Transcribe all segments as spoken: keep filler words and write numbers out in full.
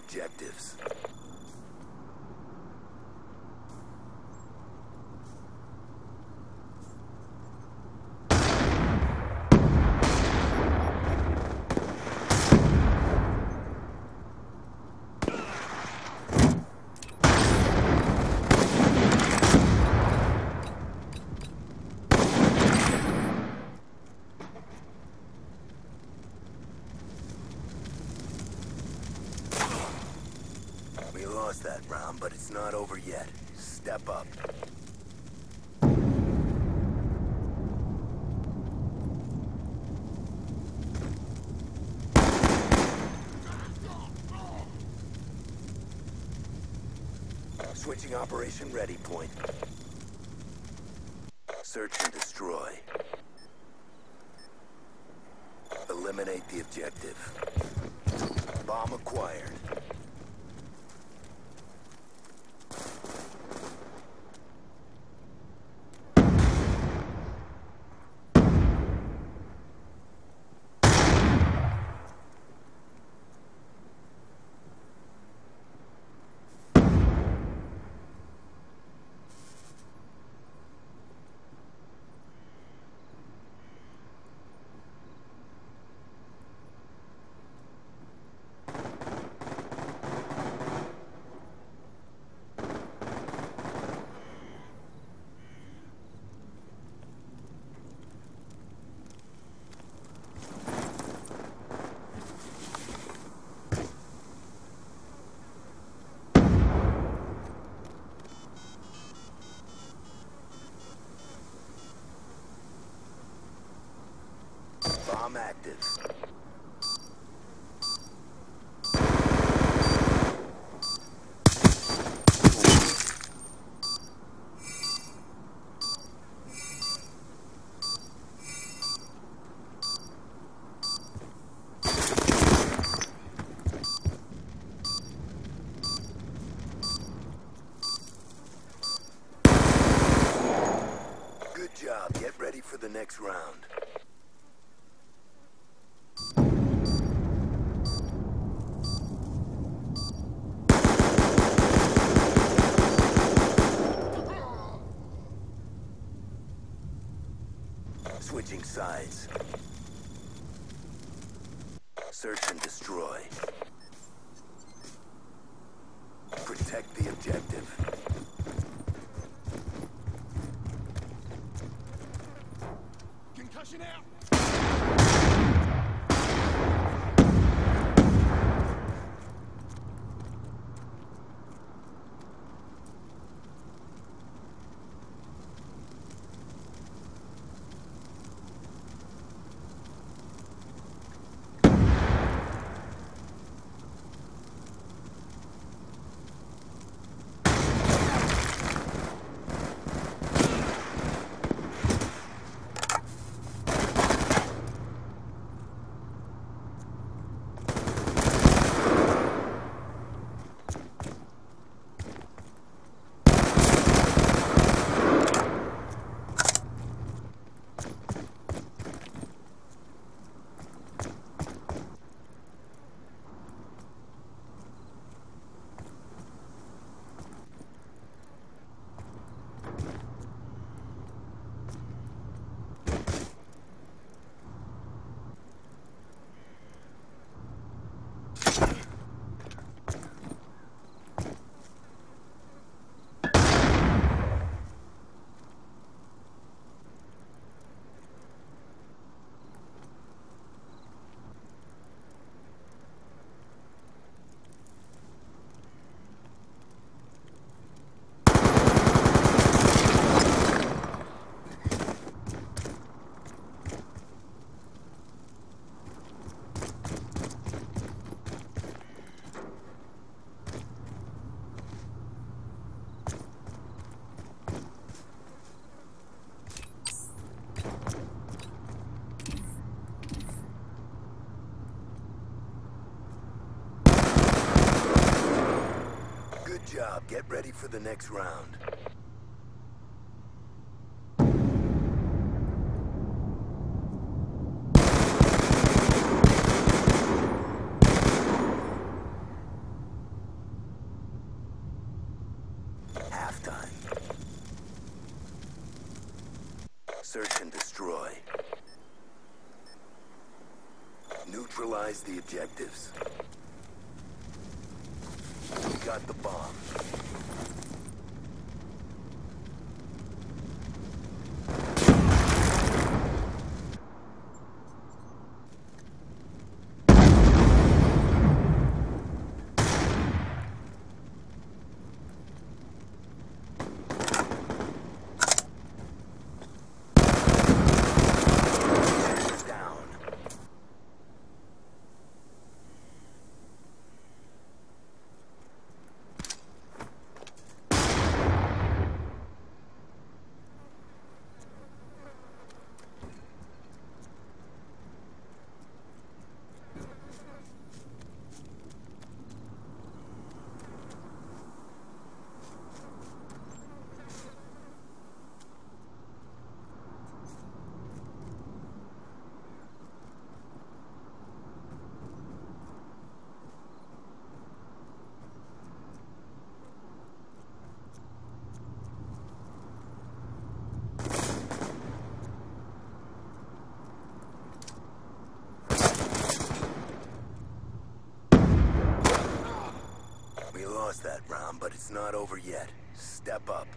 objectives. We lost that round, but it's not over yet. Step up. Switching operation ready point. Search and destroy. Eliminate the objective. Bomb acquired. Bomb active. Good job. Get ready for the next round. Switching sides. Search and destroy. Protect the objective. Concussion out! job. Get ready for the next round. Search and destroy. Neutralize the objectives. We got the bomb. We lost that round, but it's not over yet. Step up.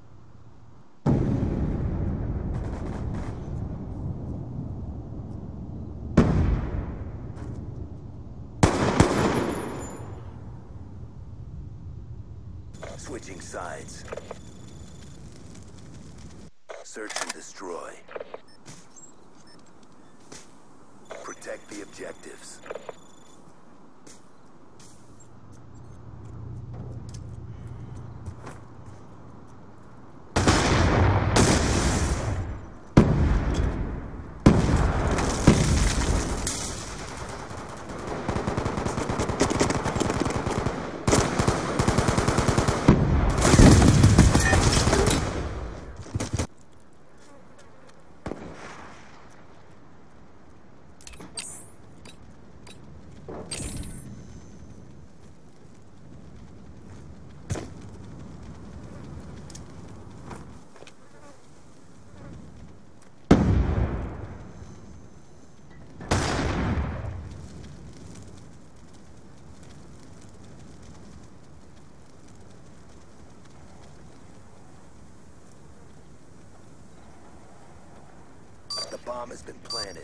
Switching sides. Search and destroy. Protect the objectives. The bomb has been planted.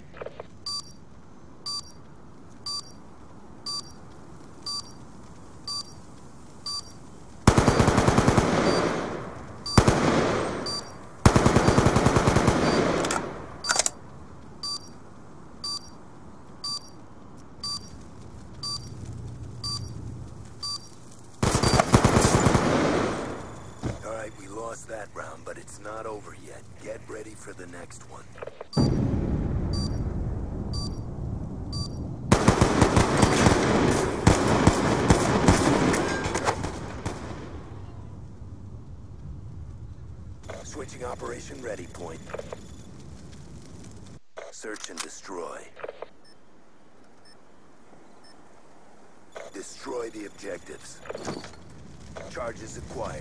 All right, we lost that round, but it's not over yet. Get ready for the next one. Switching operation ready point. Search and destroy. Destroy the objectives. Charges acquired.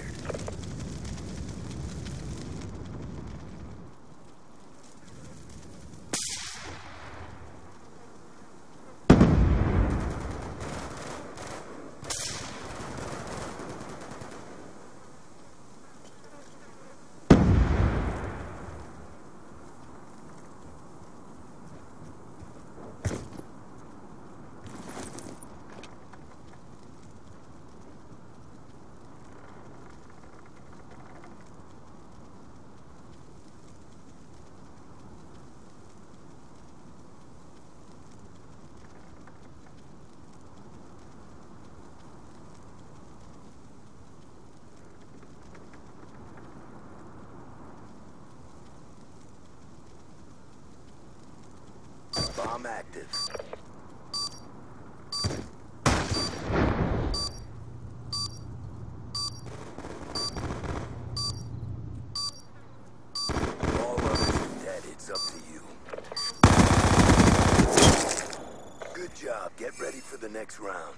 Bomb active. All others are dead. It's up to you. Good job. Get ready for the next round.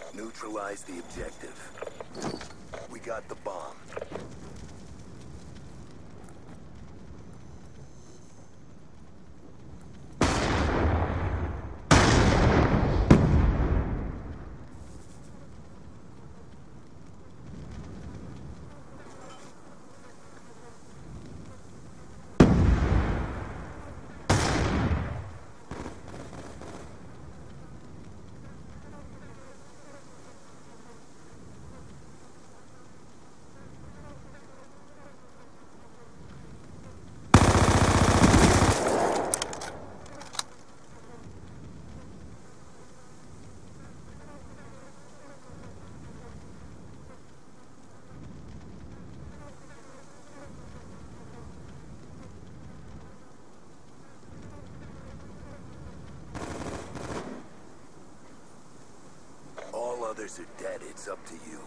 Neutralize the objective. We got the bomb. All others are dead. It's up to you.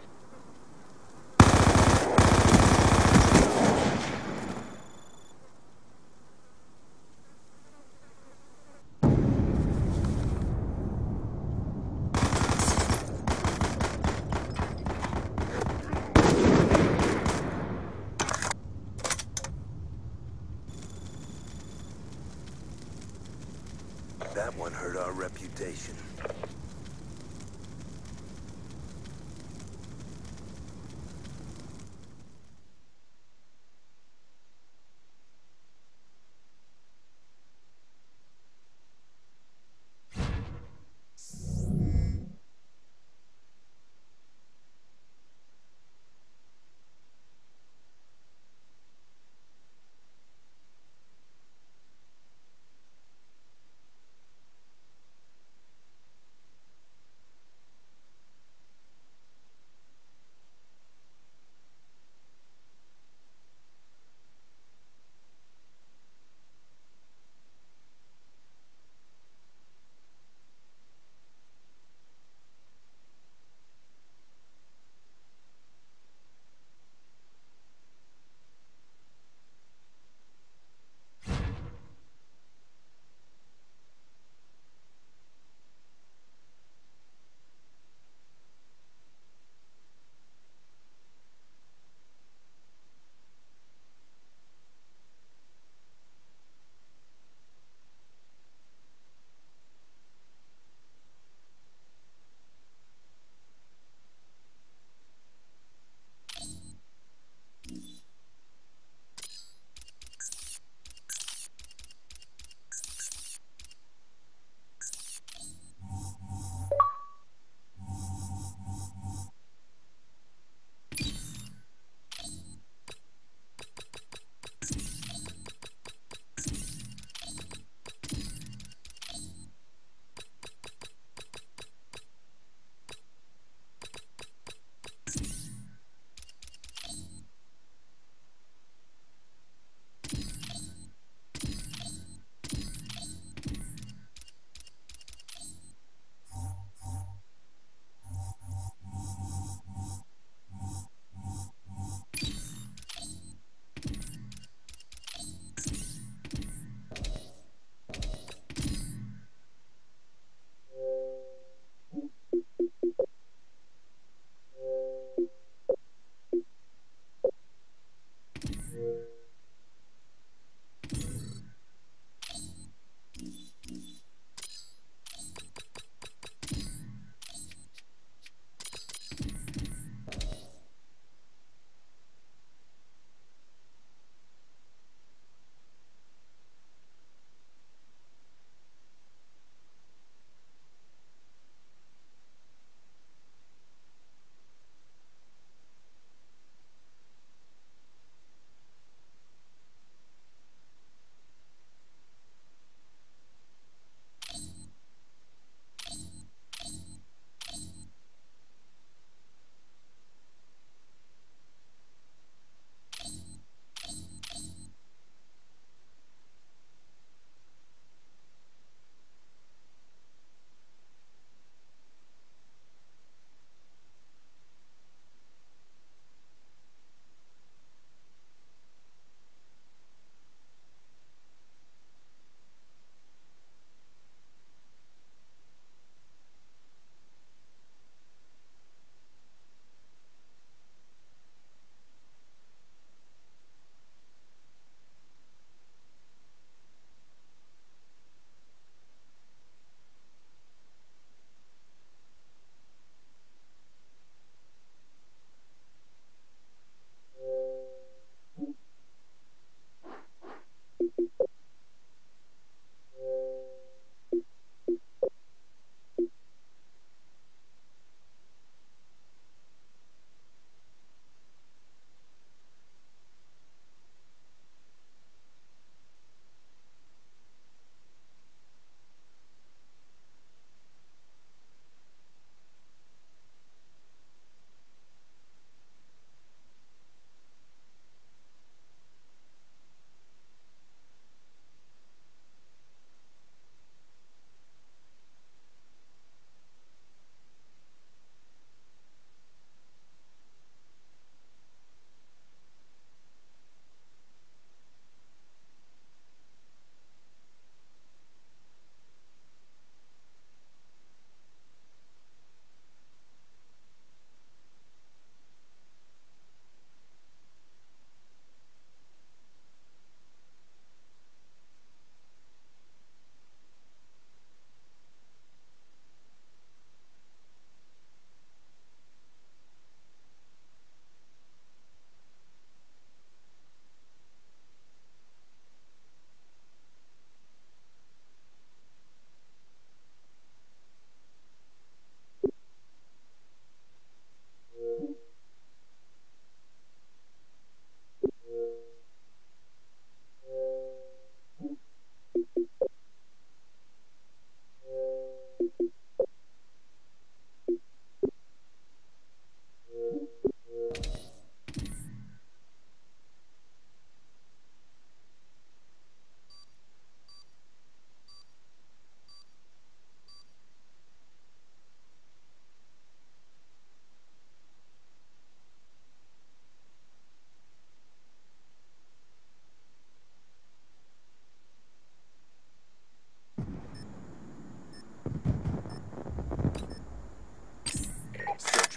That one hurt our reputation.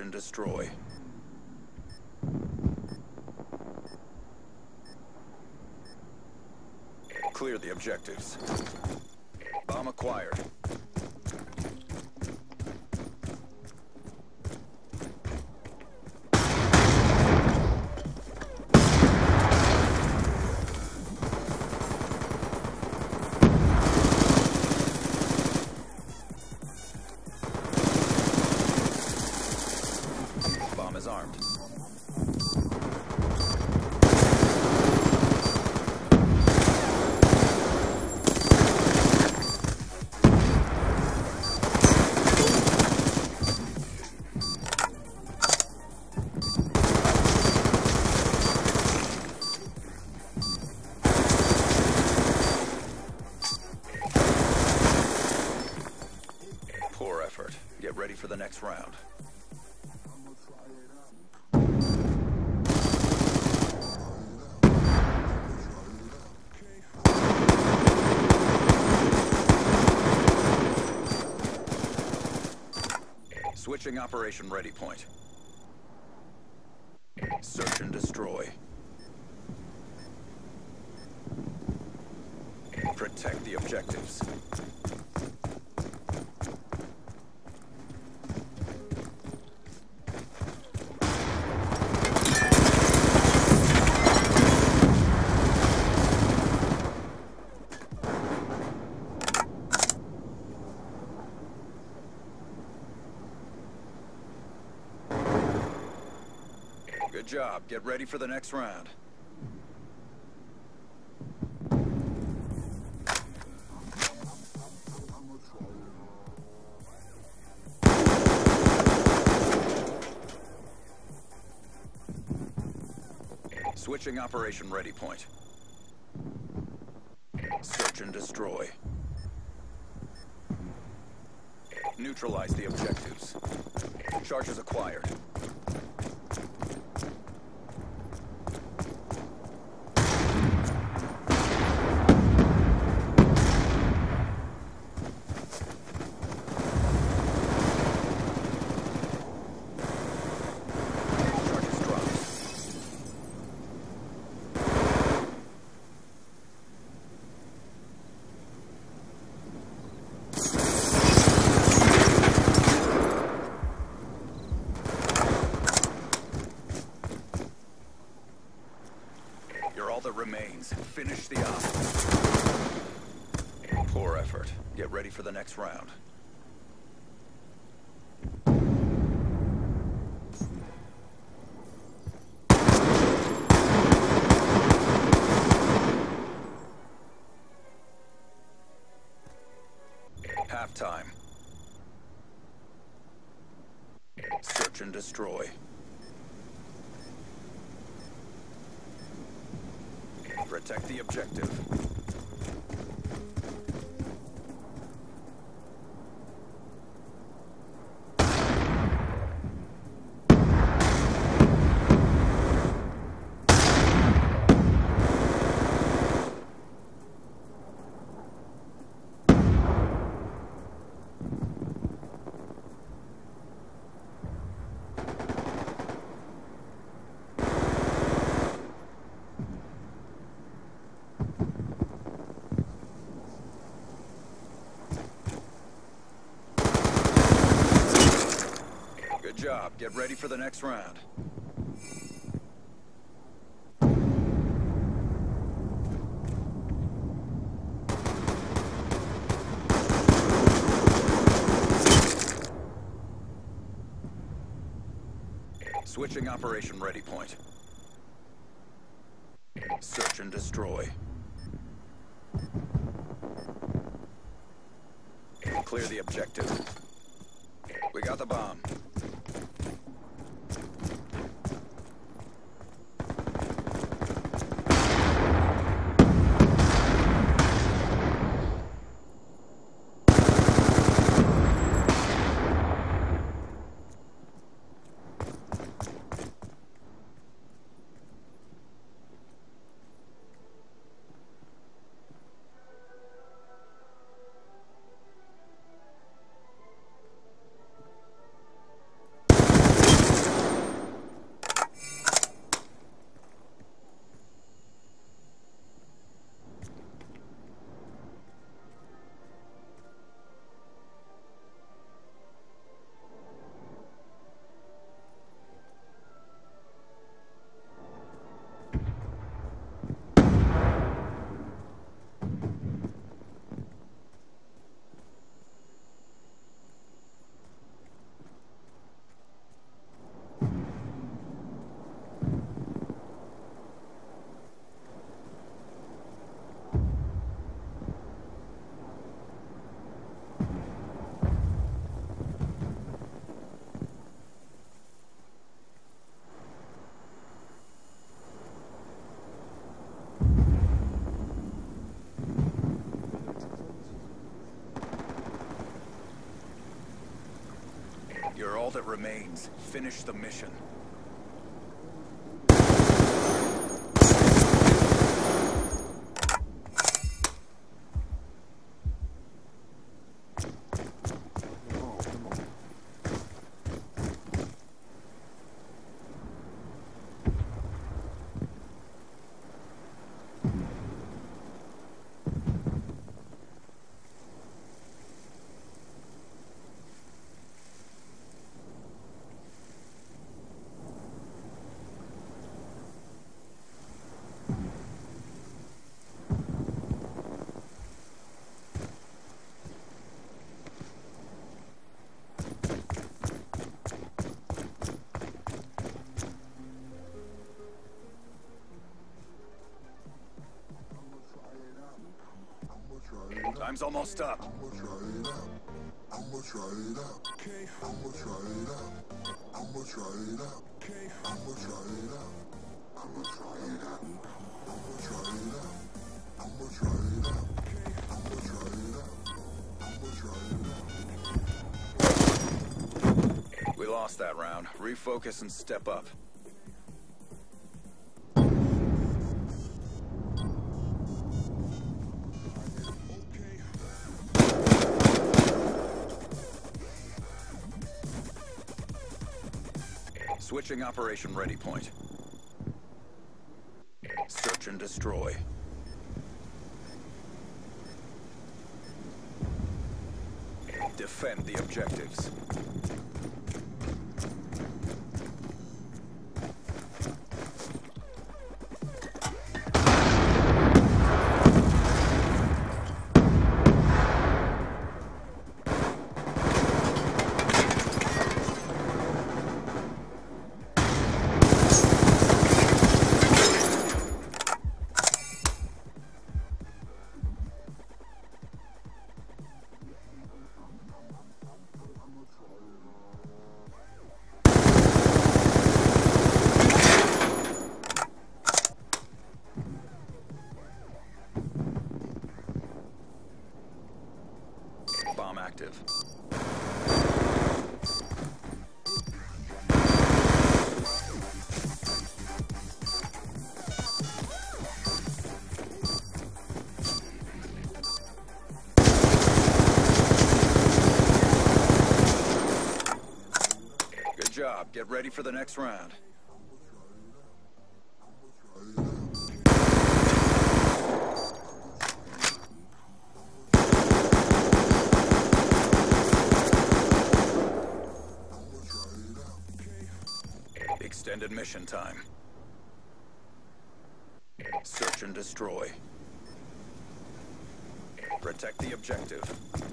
and destroy. Clear the objectives. Bomb acquired. Bomb is armed. Poor effort. Get ready for the next round. Switching operation ready point. Search and destroy. Protect the objectives. Good job. Get ready for the next round. Switching operation ready point. Search and destroy. Neutralize the objectives. Charges acquired. You're all that remains. Finish the op. Poor effort. Get ready for the next round. Halftime. Search and destroy. Protect the objective. Good job. Get ready for the next round. Switching operation ready point. Search and destroy. Clear the objective. We got the bomb. that remains. Finish the mission. Time's almost up. I'ma try it out. I'ma try it out. Okay. I'ma try it out. I'ma try it out. Okay. I'ma try it out. I'ma try it out. I'ma try it out. I'ma try it out. Okay. I'ma try it out. I'ma try it out. We lost that round. Refocus and step up. Switching operation ready point. Search and destroy. Defend the objectives. Bomb active. Good job. Get ready for the next round. Extended mission time. Search and destroy. Protect the objective.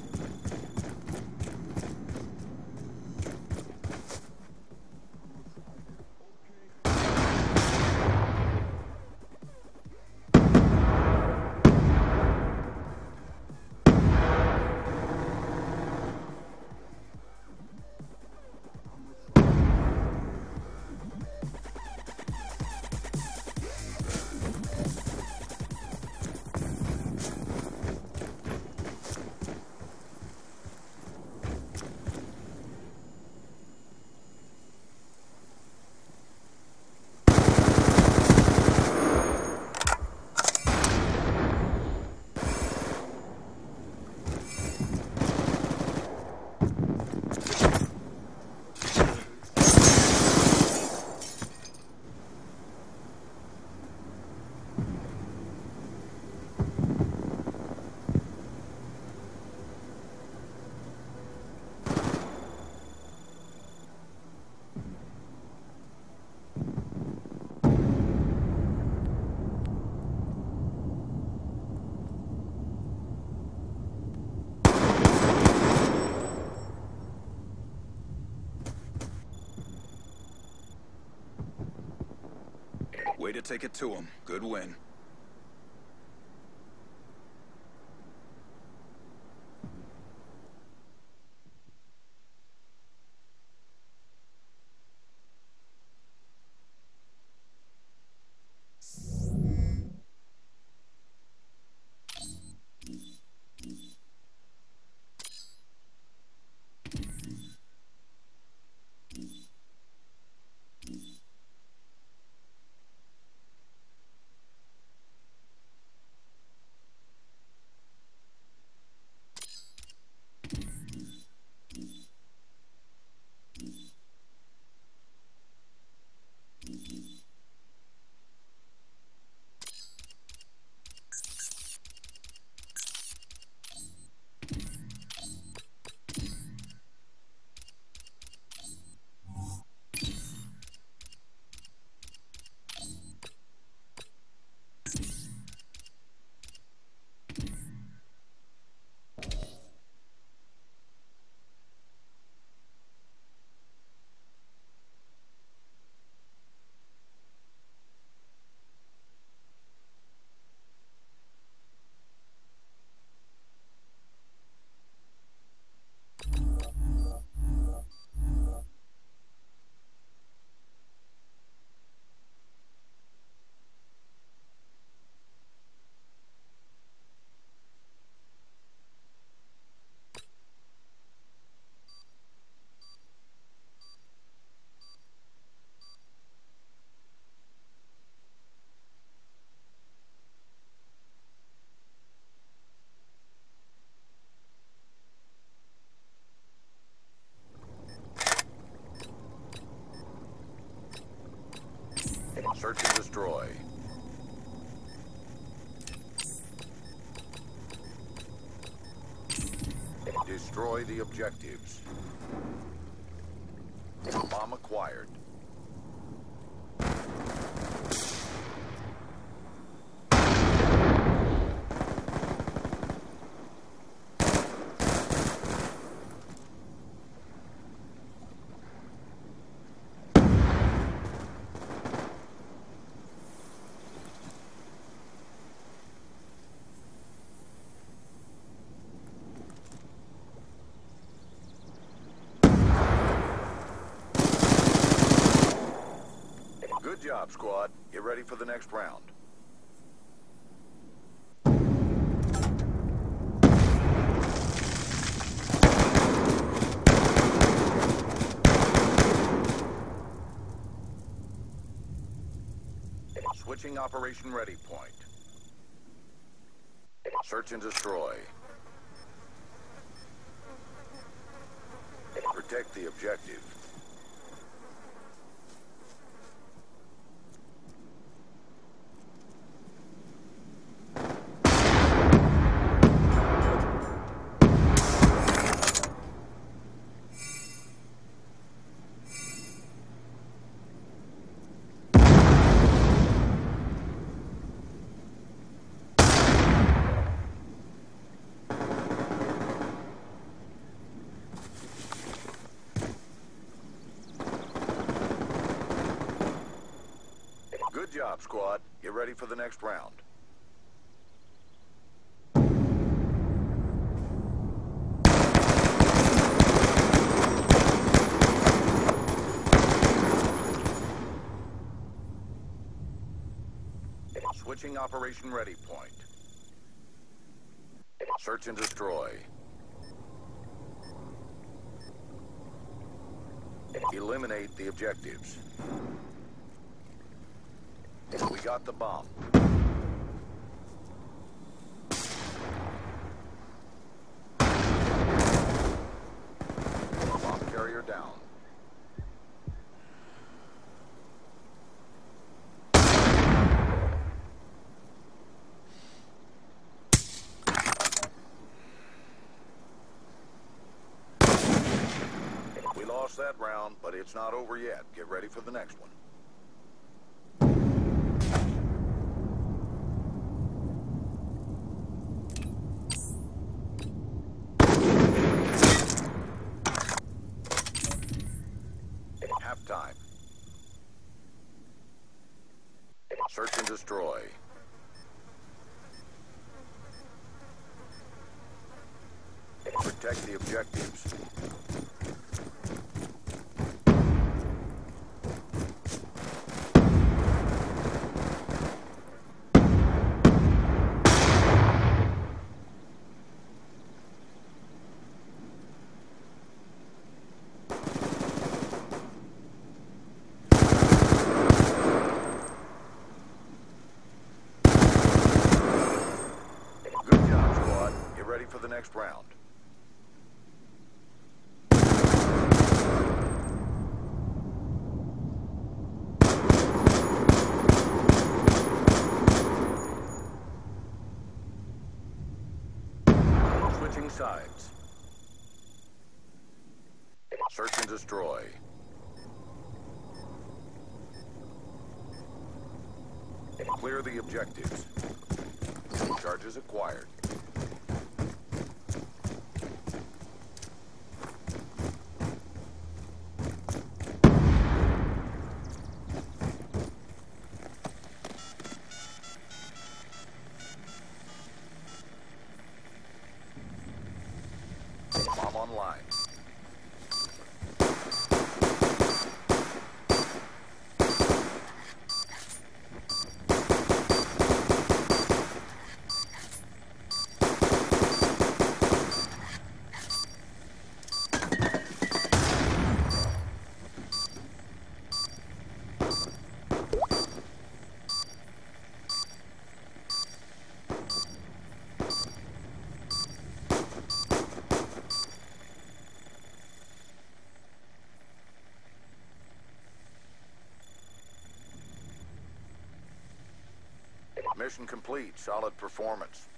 Way to take it to him. Good win. Search and destroy. Destroy the objectives. Bomb acquired. Good job, squad. Get ready for the next round. Switching operation ready point. Search and destroy. Protect the objective. Good job, squad. Get ready for the next round. Switching operation ready point. Search and destroy. Eliminate the objectives. We got the bomb. Bomb carrier down. We lost that round, but it's not over yet. Get ready for the next one. Halftime. Search and destroy. Protect the objectives. Ready for the next round. Switching sides. Search and destroy. Clear the objectives. Charges acquired. Bomb online. Mission complete. Solid performance.